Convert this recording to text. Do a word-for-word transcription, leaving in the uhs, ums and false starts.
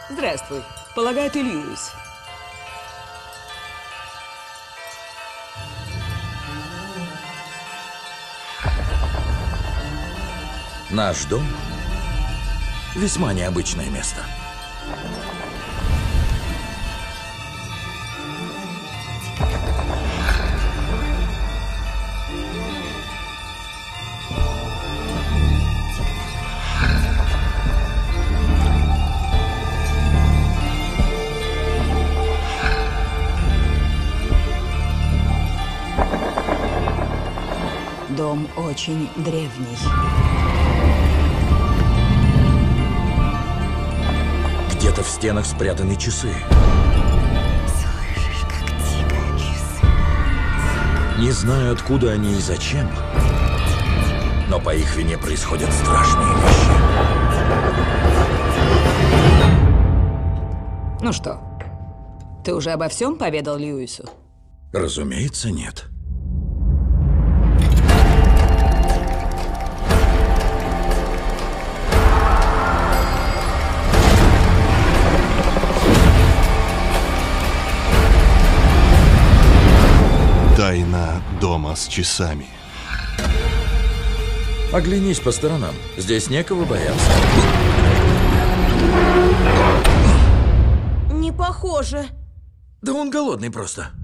Здравствуй. Полагаю, ты Льюис. Наш дом – весьма необычное место. Дом очень древний. Где-то в стенах спрятаны часы. Слышишь, как тикают часы? Не знаю, откуда они и зачем, но по их вине происходят страшные вещи. Ну что, ты уже обо всем поведал Льюису? Разумеется, нет. Тайна дома с часами. Оглянись по сторонам. Здесь некого бояться. Не похоже. Да он голодный просто.